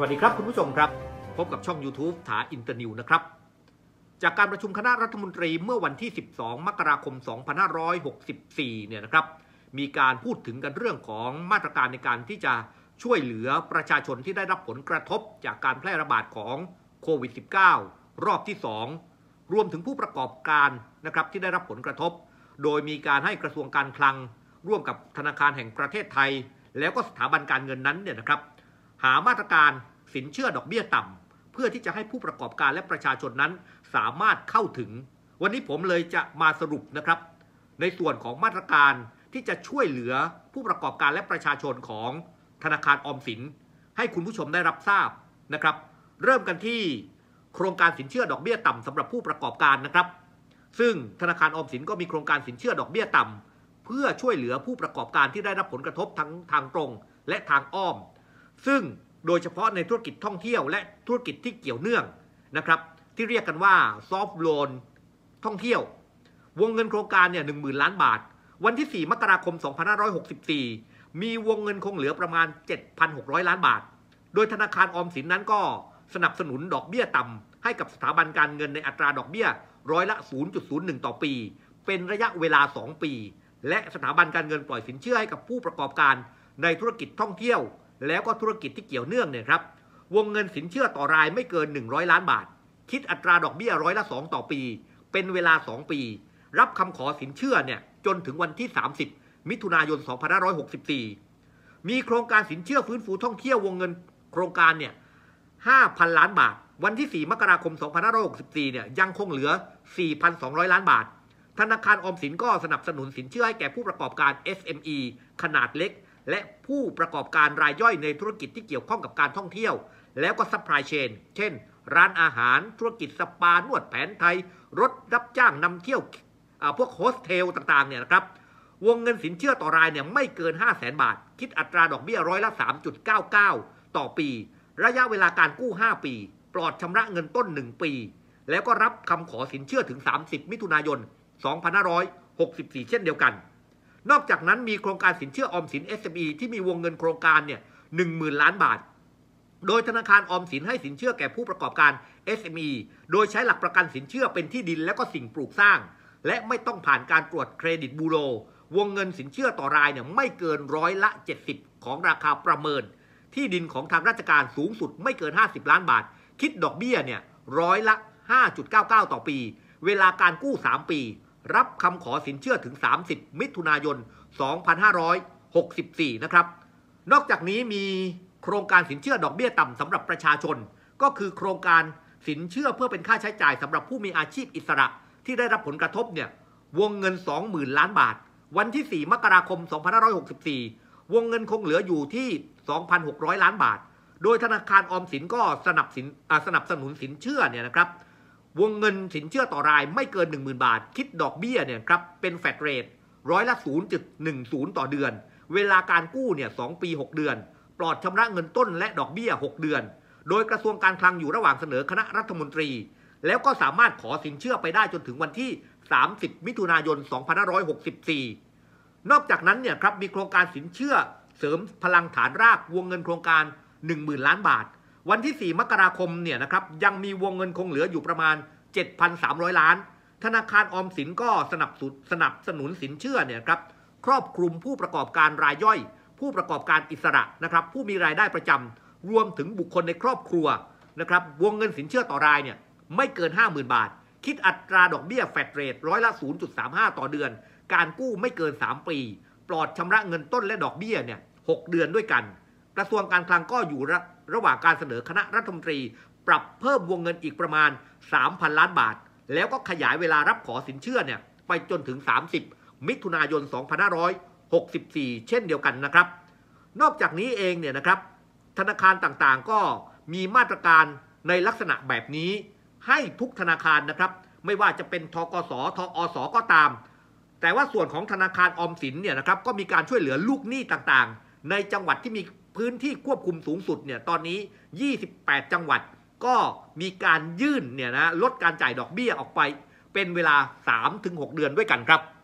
วัสดีครับคุณผู้ชมครับพบกับช่อง YouTube ถาอินเตอร์นิวนะครับจากการประชุมคณะรัฐมนตรีเมื่อวันที่ 12 มกราคม 2564 เนี่ยนะครับมีการพูดถึงกันเรื่องของมาตรการในการที่จะช่วยเหลือประชาชนที่ได้รับผลกระทบจากการแพร่ระบาดของโควิด -19 รอบที่ 2 รวมถึงผู้ประกอบการนะครับที่ได้รับผลกระทบโดยมีการให้กระทรวงการคลังร่วมกับธนาคารแห่งประเทศไทยแล้วก็สถาบันการเงินนั้นเนี่ยนะครับหามาตรการสินเชื่อดอกเบี้ยต่ำเพื่อที่จะให้ผู้ประกอบการและประชาชนนั้นสามารถเข้าถึงวันนี้ผมเลยจะมาสรุปนะครับในส่วนของมาตรการที่จะช่วยเหลือผู้ประกอบการและประชาชนของธนาคารออมสินให้คุณผู้ชมได้รับทราบนะครับเริ่มกันที่โครงการสินเชื่อดอกเบี้ยต่ำสำหรับผู้ประกอบการนะครับซึ่งธนาคารออมสินก็มีโครงการสินเชื่อดอกเบี้ยต่ำเพื่อช่วยเหลือผู้ประกอบการที่ได้รับผลกระทบทั้งทางตรงและทางอ้อมซึ่งโดยเฉพาะในธุรกิจท่องเที่ยวและธุรกิจที่เกี่ยวเนื่องนะครับที่เรียกกันว่าซอฟท์โลนท่องเที่ยววงเงินโครงการเนี่ย 10,000 ล้านบาทวันที่ 4 มกราคม 2564 มีวงเงินคงเหลือประมาณ 7,600 ล้านบาทโดยธนาคารออมสินนั้นก็สนับสนุนดอกเบี้ยต่ำให้กับสถาบันการเงินในอัตราดอกเบี้ยร้อยละ 0.01 ต่อปีเป็นระยะเวลา 2 ปีและสถาบันการเงินปล่อยสินเชื่อให้กับผู้ประกอบการในธุรกิจท่องเที่ยวแล้วก็ธุรกิจที่เกี่ยวเนื่องเนี่ยครับวงเงินสินเชื่อต่อรายไม่เกิน100 ล้านบาทคิดอัตราดอกเบี้ยร้อยละ 2 ต่อปีเป็นเวลา 2 ปีรับคำขอสินเชื่อเนี่ยจนถึงวันที่ 30 มิถุนายน 2564 มีโครงการสินเชื่อฟื้นฟูท่องเที่ยววงเงินโครงการเนี่ย 5,000 ล้านบาทวันที่ 4 มกราคม 2564 เนี่ยยังคงเหลือ 4,200 ล้านบาทธนาคารออมสินก็สนับสนุนสินเชื่อให้แก่ผู้ประกอบการ SME ขนาดเล็กและผู้ประกอบการรายย่อยในธุรกิจที่เกี่ยวข้องกับการท่องเที่ยวแล้วก็ซัพพลายเชนเช่นร้านอาหารธุรกิจสปานวดแผนไทยรถรับจ้างนำเที่ยวพวกโฮสเทลต่างๆเนี่ยนะครับวงเงินสินเชื่อต่อรายเนี่ยไม่เกิน 500,000 บาทคิดอัตราดอกเบี้ยร้อยละ 3.99 ต่อปีระยะเวลาการกู้ 5 ปีปลอดชำระเงินต้น 1 ปีแล้วก็รับคำขอสินเชื่อถึง 30 มิถุนายน 2564 เช่นเดียวกันนอกจากนั้นมีโครงการสินเชื่อออมสิน SME ที่มีวงเงินโครงการเนี่ย 10,000 ล้านบาทโดยธนาคารออมสินให้สินเชื่อแก่ผู้ประกอบการ SME โดยใช้หลักประกันสินเชื่อเป็นที่ดินและก็สิ่งปลูกสร้างและไม่ต้องผ่านการตรวจเครดิตบูโรวงเงินสินเชื่อต่อรายเนี่ยไม่เกินร้อยละ 70 ของราคาประเมินที่ดินของทางราชการสูงสุดไม่เกิน 50 ล้านบาทคิดดอกเบี้ยเนี่ยร้อยละ 5.99 ต่อปีเวลาการกู้ 3 ปีรับคำขอสินเชื่อถึง 30 มิถุนายน 2564 นะครับนอกจากนี้มีโครงการสินเชื่อดอกเบี้ยต่ำสำหรับประชาชนก็คือโครงการสินเชื่อเพื่อเป็นค่าใช้จ่ายสำหรับผู้มีอาชีพอิสระที่ได้รับผลกระทบเนี่ยวงเงิน 20,000 ล้านบาทวันที่ 4 มกราคม 2564 วงเงินคงเหลืออยู่ที่ 2,600 ล้านบาทโดยธนาคารออมสินก็สนับสนุนสินเชื่อเนี่ยนะครับวงเงินสินเชื่อต่อรายไม่เกิน 10,000 บาทคิดดอกเบี้ยเนี่ยครับเป็นแฟลตเรทร้อยละ 0.10 ต่อเดือนเวลาการกู้เนี่ย2 ปี 6 เดือนปลอดชำระเงินต้นและดอกเบี้ย 6 เดือนโดยกระทรวงการคลังอยู่ระหว่างเสนอคณะรัฐมนตรีแล้วก็สามารถขอสินเชื่อไปได้จนถึงวันที่ 30 มิถุนายน 2564 นอกจากนั้นเนี่ยครับมีโครงการสินเชื่อเสริมพลังฐานรากวงเงินโครงการ 10,000 ล้านบาทวันที่ 4 มกราคมเนี่ยนะครับยังมีวงเงินคงเหลืออยู่ประมาณ 7,300 ล้านธนาคารออมสินก็สนับสนุนสินเชื่อเนี่ยครับครอบคลุมผู้ประกอบการรายย่อยผู้ประกอบการอิสระนะครับผู้มีรายได้ประจำรวมถึงบุคคลในครอบครัวนะครับวงเงินสินเชื่อต่อรายเนี่ยไม่เกิน 50,000 บาทคิดอัตราดอกเบี้ยแฟลตเรทร้อยละ 0.35 ต่อเดือนการกู้ไม่เกิน 3 ปีปลอดชำระเงินต้นและดอกเบี้ยเนี่ย 6 เดือนด้วยกันกระทรวงการคลังก็อยู่ระหว่างการเสนอคณะรัฐมนตรีปรับเพิ่มวงเงินอีกประมาณ 3,000 ล้านบาทแล้วก็ขยายเวลารับขอสินเชื่อเนี่ยไปจนถึง 30 มิถุนายน 2564 เช่นเดียวกันนะครับนอกจากนี้เองเนี่ยนะครับธนาคารต่างๆก็มีมาตรการในลักษณะแบบนี้ให้ทุกธนาคารนะครับไม่ว่าจะเป็นธกส.ทอส.ก็ตามแต่ว่าส่วนของธนาคารออมสินเนี่ยนะครับก็มีการช่วยเหลือลูกหนี้ต่างๆในจังหวัดที่มีพื้นที่ควบคุมสูงสุดเนี่ยตอนนี้ 28 จังหวัดก็มีการยื่นเนี่ยนะลดการจ่ายดอกเบี้ยออกไปเป็นเวลา 3-6 เดือนด้วยกันครับ